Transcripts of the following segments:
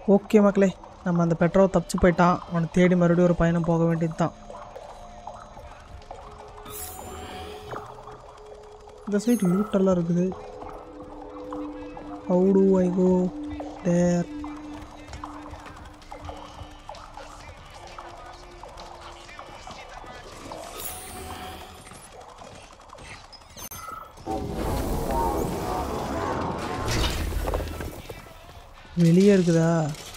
Okay மக்களே, நம்ம அந்த பெட்ரோல் தப்பிச்சு போயிட்டான். அவனை தேடி மறுபடியும் ஒரு பயணம் போக வேண்டியது தான். இந்த சைடு லூட்டெல்லாம் இருக்குது. How do I go there? வெளியே இருக்குதா?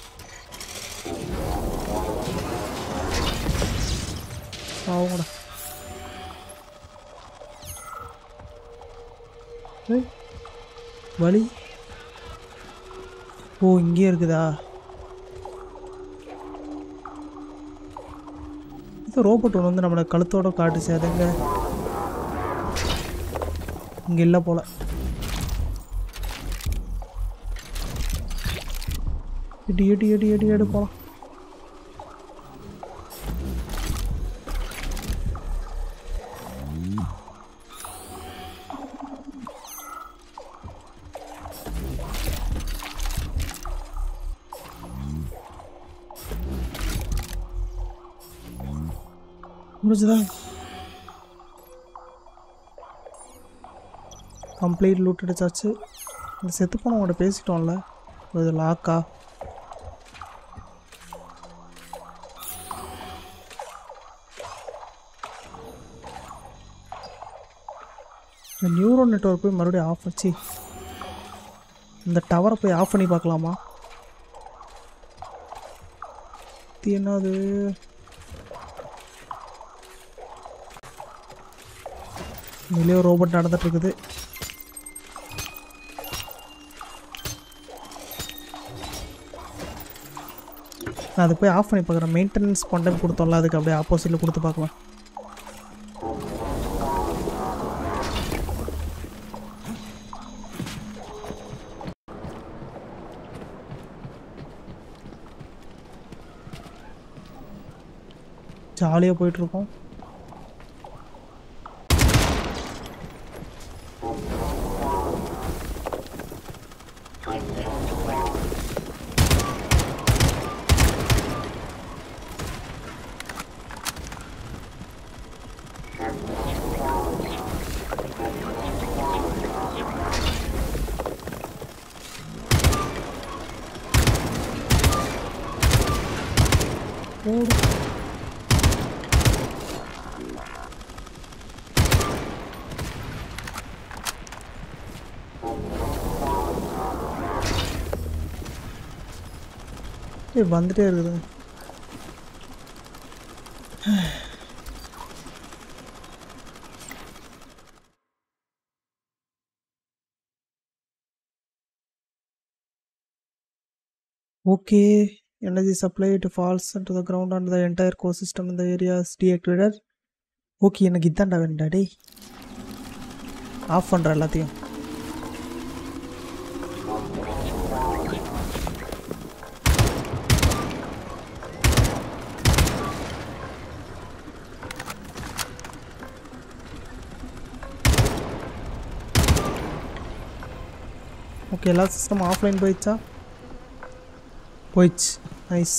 ஆவுங்கடா. வழி ஓ இங்கே இருக்குதா? இது ரோபோட் ஒன்று வந்து நம்மளை கழுத்தோட காட்டு சேதங்க. இங்கே இல்லை போல. எடி எடி எடி எடி எடு போகலாம். முடிஞ்சுதா? கம்ப்ளீட் லூட் அடிச்சாச்சு. இந்த செத்து போனவங்கள்ட்ட பேசிட்டோம்ல, இது லாக்கா? இந்த நியூரோ நெட்வொர்க் போய் மறுபடியும் ஆஃப் வச்சு இந்த டவரை போய் ஆஃப் பண்ணி பார்க்கலாமா? இது என்னது? வெளியே ரோபோட் நடந்துட்டு இருக்குது. நான் அதை போய் ஆஃப் பண்ணி பார்க்குறேன். மெயின்டெனன்ஸ் கான்டாக்ட் கொடுத்தோம்ல, அதுக்கு அப்படியே ஆப்போசிட்டில் கொடுத்து பார்க்கலாம். ஜாலியாக போயிட்டுருக்கோம். வந்துட்டே இருக்குது. Okay, energy supply to falls into the ground and the entire core system in the area is deactivated. Okay, எனக்கு இதான்டா வேண்டா. டேய் ஆஃப் பண்ணுற எல்லாத்தையும். ஓகே, எல்லா சிஸ்டம் ஆஃப்லைன் போயிடுச்சா? போயிடுச்சு. நைஸ்.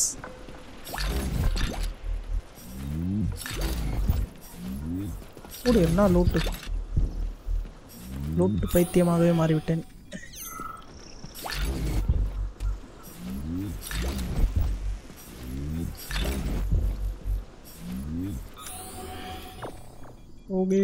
ஓடு, என்ன லூட்டு லூட்டு பைத்தியமாகவே மாறிவிட்டேன். ஓகே,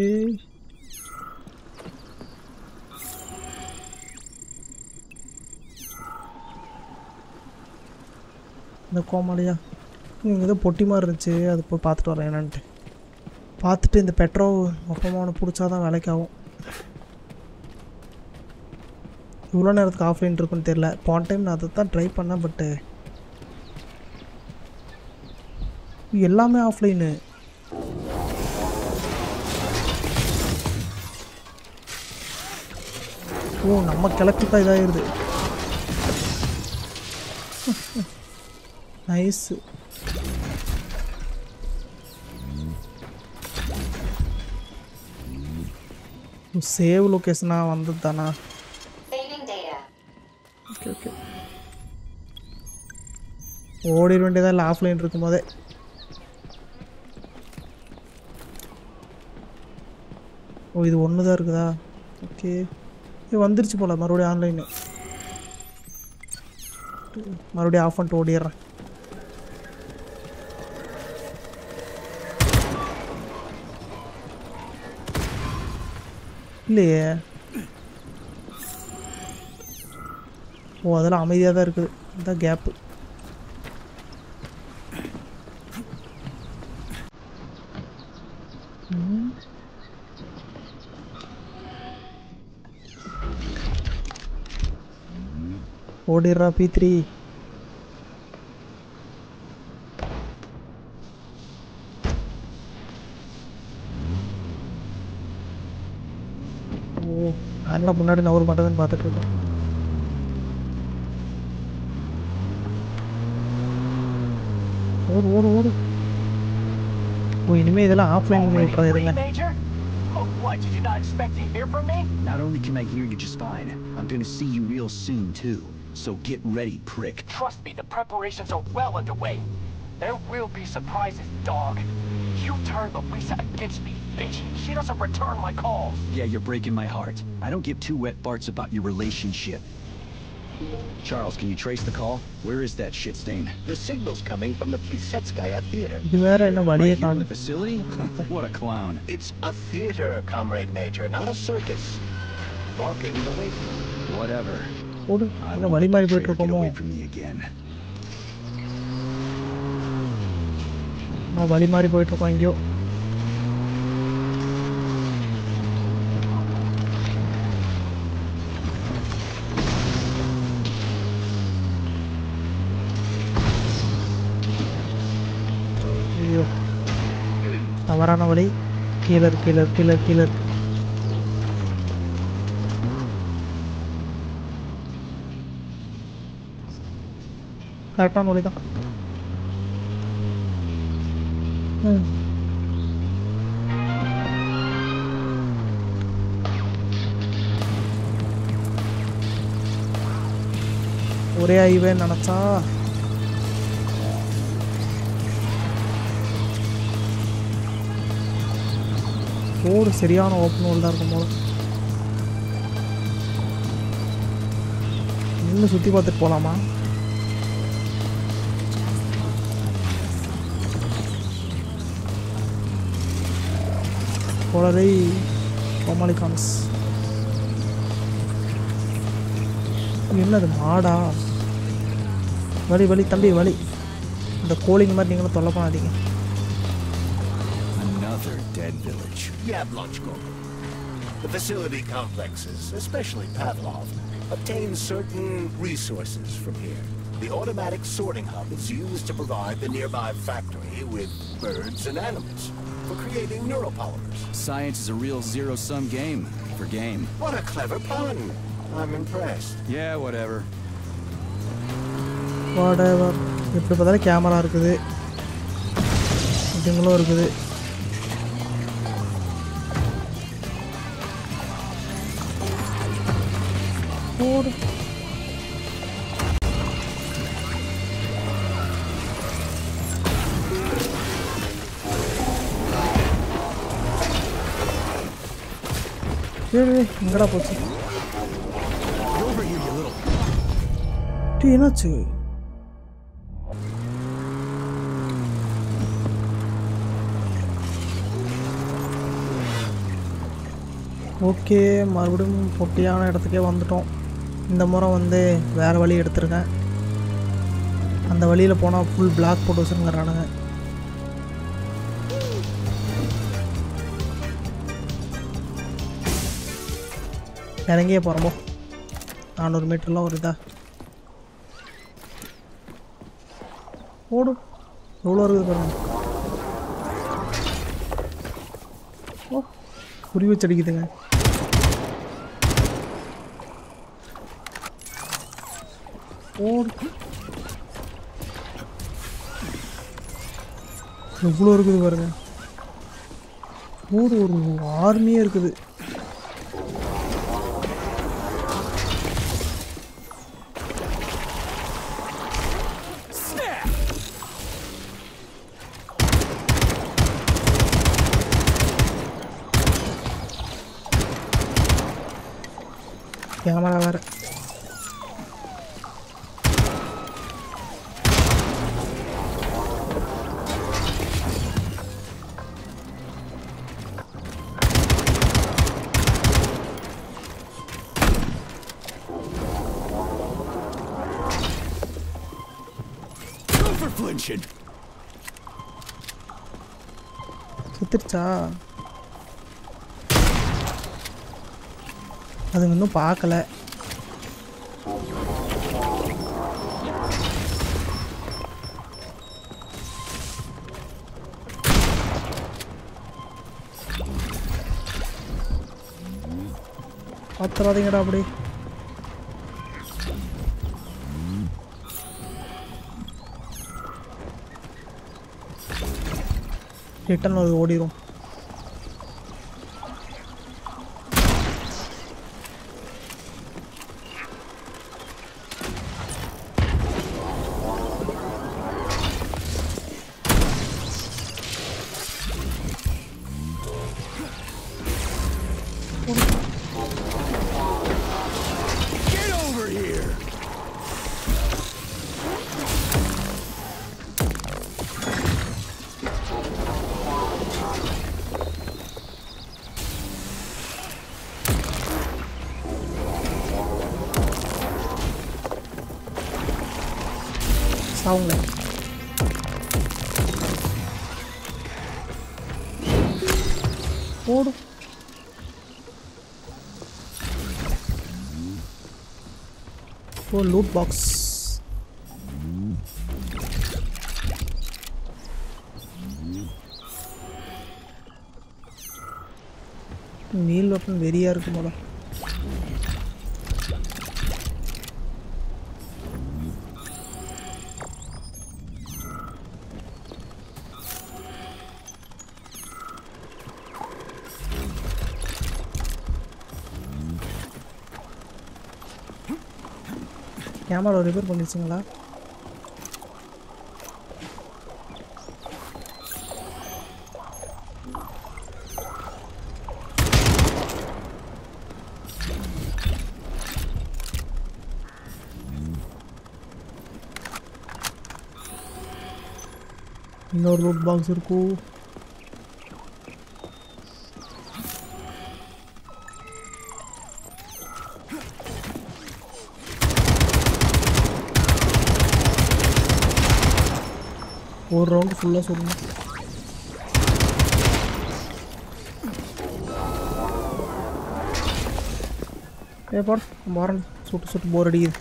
இந்த கோமாளியா இங்கே ஏதோ பொட்டி மாதிரி இருந்துச்சு, அது போய் பார்த்துட்டு வரேன் என்னன்ட்டு. பார்த்துட்டு இந்த பெட்ரோல் மொத்தமாக ஒன்று பிடிச்சாதான் வேலைக்கு ஆகும். இவ்வளோ நேரத்துக்கு ஆஃப்லைன் இருக்குன்னு தெரில. போன டைம் நான் அதை தான் ட்ரை பண்ணேன், பட்டு எல்லாமே ஆஃப்லைனு. ஓ, நம்ம கிழக்கு தான் இதாகிடுது. நைஸ். சேவ் லொகேஷனா வந்தது தானா? Okay okay. ஓடிட வேண்டியதாக இல்லை ஆஃப்லைன் இருக்கும் போதே. ஓ இது ஒன்று தான் இருக்குதா? ஓகே இது வந்துருச்சு போல். மறுபடியும் ஆன்லைனு மறுபடியும் ஆஃப் பண்ணிட்டு ஓடிடுறேன். இல்லையே. ஓ அதெல்லாம் அமைதியாக தான் இருக்குது. இதுதான் கேப்பு. ஓடிடுறா P3. ஓ அதெல்லாம் முன்னாடி நவர மாட்டேதுன்னு பார்த்துட்டு இருக்கோம். ஓடு ஓடு ஓடு. ஓ இனிமேல் இதெல்லாம் ஆஃப்லைன் பண்ணி விட்றாதுங்க. What, did you not expect to hear from me? Not only can I hear you just fine, I'm gonna see you real soon too. So get ready, prick. Trust me, the preparations are well underway. There will be surprises, dog. You turned Louisa against me, bitch. She doesn't return my calls. Yeah, you're breaking my heart. I don't give two wet farts about your relationship. Charles, can you trace the call? Where is that shit stain? The signal's coming from the Plisetskaya theater. Right here in the facility? What a clown. It's a theater, Comrade Major, not a circus. Walking away from me. Whatever. I won't let the traitor get away from me again. நான் வழி மாறி போயிட்டு இருக்கோம் எங்கேயோ. ஐயோ தவறான வழி. கீழர் கீழர் கீழர் கீழர். கரெக்டான வழி தான். ஒரே ஹைவே நினச்சா ரோடு சரியான ஓப்பன் ரோடாக இருக்கும் போல. இன்னும் சுற்றி பார்த்துட்டு போகலாமா? போலரை கோமாளிகான்ஸ். என்னது மாடா? வழி வழி தம்பி வழி. இந்த கோழிங்க மாதிரி நீங்களும் தொல்லை பண்ணாதீங்க. Another dead village. Yablonchko. The facility complexes, especially Pavlov, obtain certain resources from here. The automatic sorting hub is used to provide the nearby factory with birds and animals for creating neuropolymers. Science is a real zero-sum game for game. What a clever pun. I'm impressed. Yeah, whatever. Whatever. எப்படி பார்த்தாலும் camera இருக்குது, இதுங்களும் இருக்குது. ஓடு. எங்கடா போச்சு? என்னாச்சு? Okay, மறுபடியும் பொட்டியான இடத்துக்கே வந்துட்டோம். இந்த முறை வந்து வேறு வழி எடுத்துருக்கேன். அந்த வழியில் போனால் ஃபுல் பிளாக் போட்டு வச்சுருங்கிறானுங்க. இறங்கியே போகிறோமோ. 400 மீட்டர்லாம் ஒரு இதா ஓடும். எவ்வளோ இருக்குது பாருங்க. ஓ, குறி வச்சு அடிக்குதுங்க. ஓடு. எவ்வளோ இருக்குது பாருங்க. ஒரு ஆர்மியே இருக்குது. கேமரா வேறு. சுத்திருச்சா? அது இன்னும் பார்க்கல. பார்த்துறாதீங்கடா அப்படி. ரிட்டர்ன் அது ஓடிடும். சாவுங்க. ஓடு. Oh loot box. Melee weapon வெறியா இருக்கு போல. கேமரா ரிப்பேர் பண்ணிடுச்சிங்களா? இன்னொரு லூட் பாக்ஸ் இருக்கும். ஒரு ரவுண்டு ஃபுல்லாக சொல்லணும். ஏப்பாடு மாறன் சுட்டு சுட்டு போர் அடிக்குது.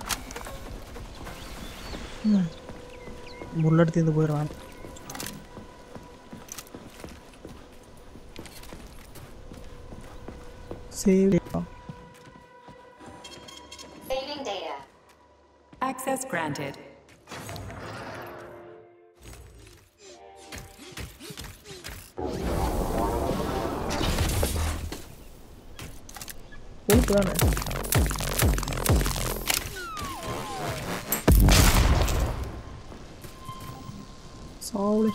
புல்லட் தீர்ந்து போயிடுவான். Save data. Saving data. Access granted. தானே சாவலி.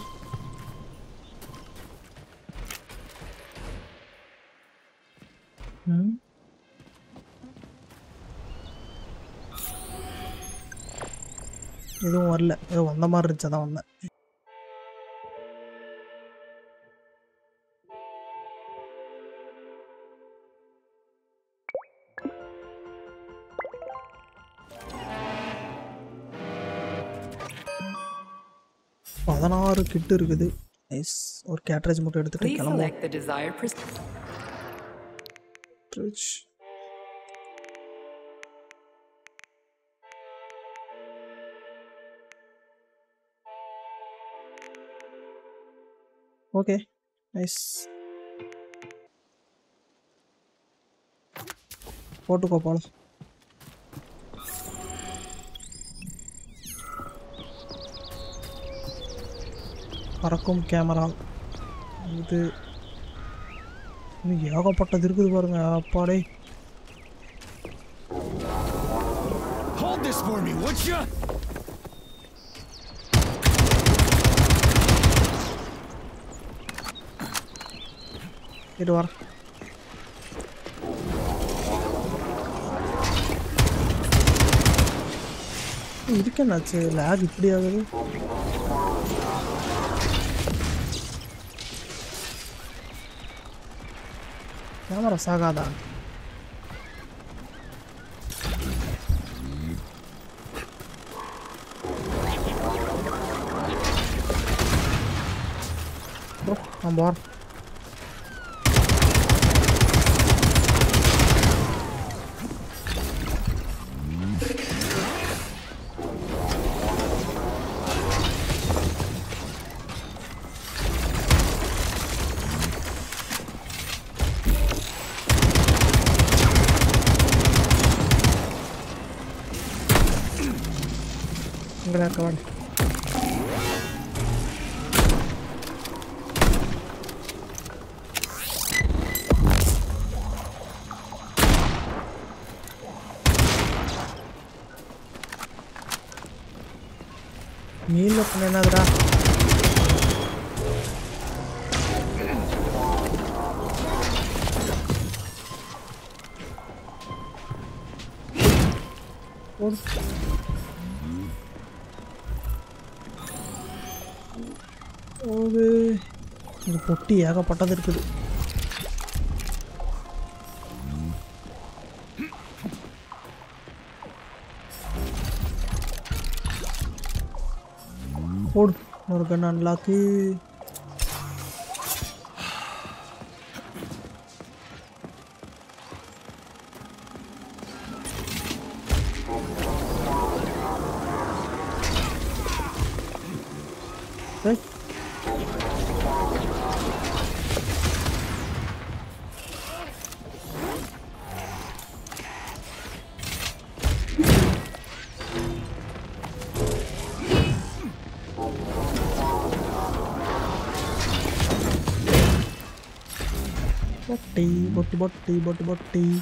எதுவும் வரல. ஏதோ வந்த மாதிரி இருந்துச்சு, அதான் வந்தேன். கிட் இருக்குது. நைஸ். ஒரு கேட்ரேஜ் மட்டும் எடுத்துட்டு கிளம்புவோம். Okay nice. போட்டுக்கோ போலாம். பறக்கும் கேமரா இது ஏகப்பட்டது இருக்குது பாருங்க. அப்பாடே இது வர இதுக்கென்னாச்சு லேக் இப்படி ஆகுது கேமரா சாகாதா I'm bored. I'm gonna come on. மீல்ல பண்ண என்னதுடா ஓவே இந்த பொட்டி ஏகப்பட்டது இருக்குது போடு ஒரு கன் அன்லாக்கு பொட்டி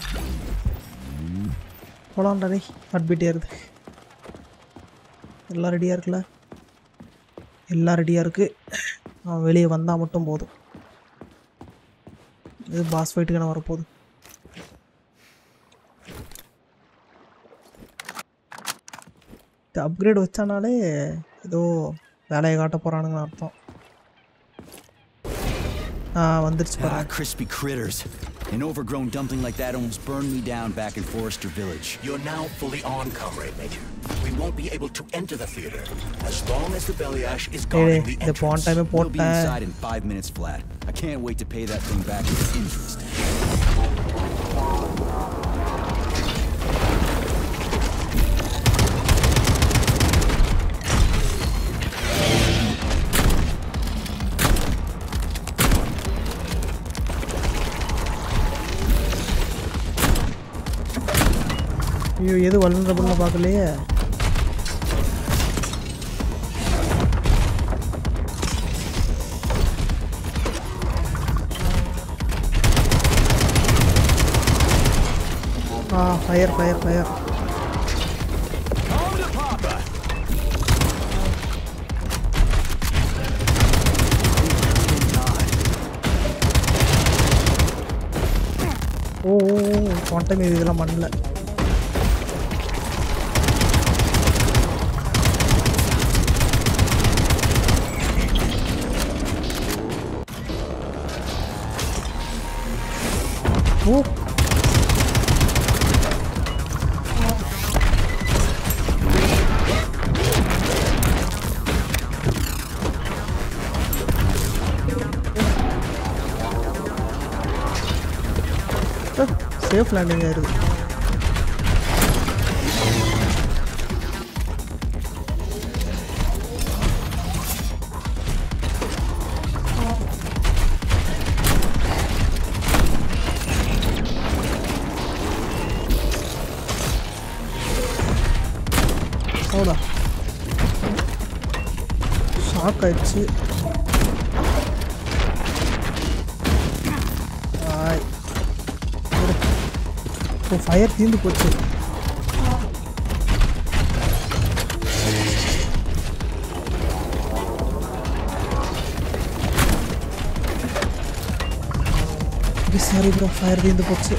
போலாம்டா டேய் ஹார்ட் பீட் ஏறுது எல்லாம் ரெடியாக இருக்குல்ல எல்லாம் ரெடியாக இருக்குது அவன் வெளியே வந்தால் மட்டும் போதும் இது பாஸ் ஃபைட்டுக்கு நான் வரப்போகுது அப்கிரேட் வச்சானாலே ஏதோ வேலையை காட்ட போகிறானுங்கன்னு அர்த்தம் crispy critters. An overgrown dumpling like that almost burned me down back in Forrester Village. You're now fully on, Comrade Major. We won't be able to enter the theater as long as the Beliash is guarding the entrance. We'll be inside in 5 minutes flat. I can't wait to pay that thing back with interest. ஐயோ எது வல்னரபிள்னு பார்க்கலையே fire fire fire oh quantum இதெல்லாம் பண்ணல Oh. Safe landing here. Hold on. Shock ஆயிடுச்சு. இப்போ fire தீர்ந்து போச்சு. சாரி ப்ரோ, ஃபயர் தீர்ந்து போச்சு.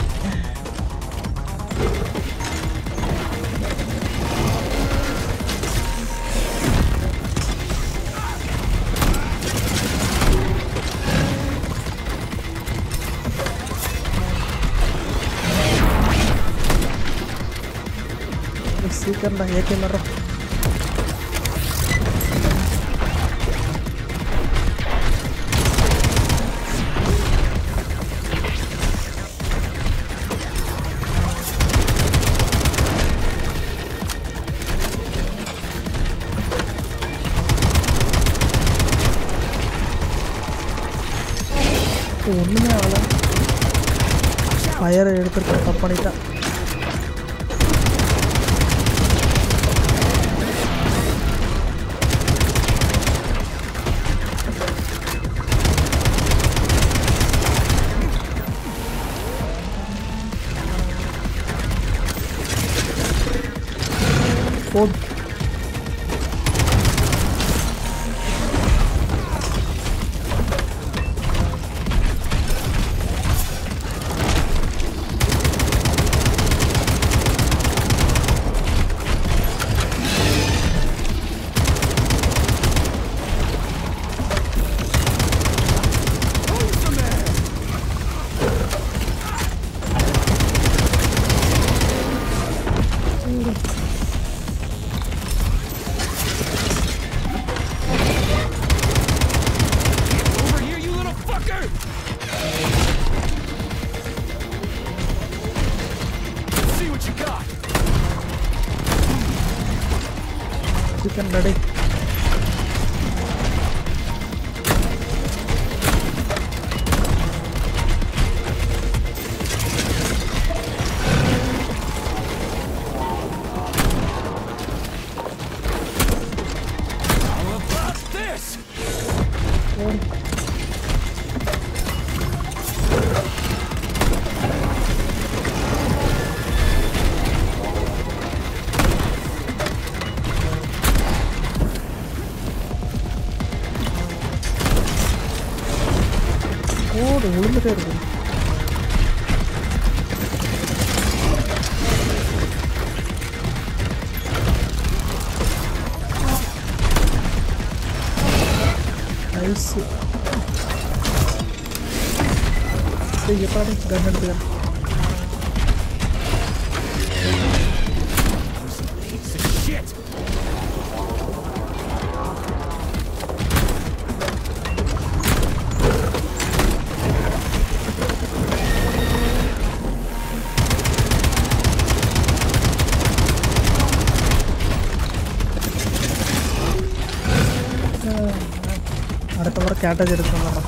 சீக்கிரம்டா ஏகே மரம். ஒன்றுமே ஆகல. ஃபயரை எடுத்துருக்க தப்பு பண்ணிட்டேன். போட் chicken ready. ஓடு விழுந்துட்டே இருக்கு. நைஸ். எப்பாடி கன் எடுத்துக்கிறேன். அடுத்த முறை கேட்டேஜ் எடுத்துக்கோங்க.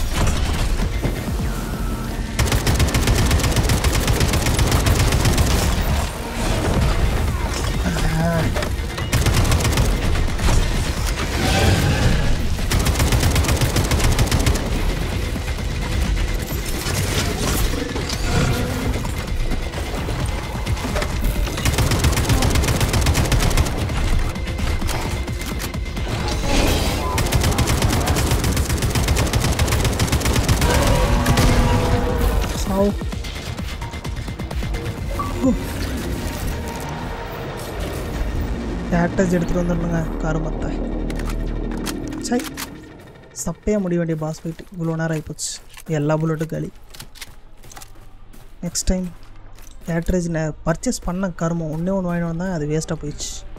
கேட்டேஜ் எடுத்துகிட்டு வந்துடணுங்க காரமத்தை. சை சப்பையாக முடிய வேண்டிய பாஸ் ஃபைட் இவ்வளோ நேரம் ஆகிப்போச்சு. எல்லா புல்லட்டும் காலி. நெக்ஸ்ட் டைம் கேட்ரேஜ் பர்ச்சேஸ் பண்ண கருமம் ஒன்றே ஒன்று வாங்கிட்டு வந்தால் அது வேஸ்ட்டாக போயிடுச்சு.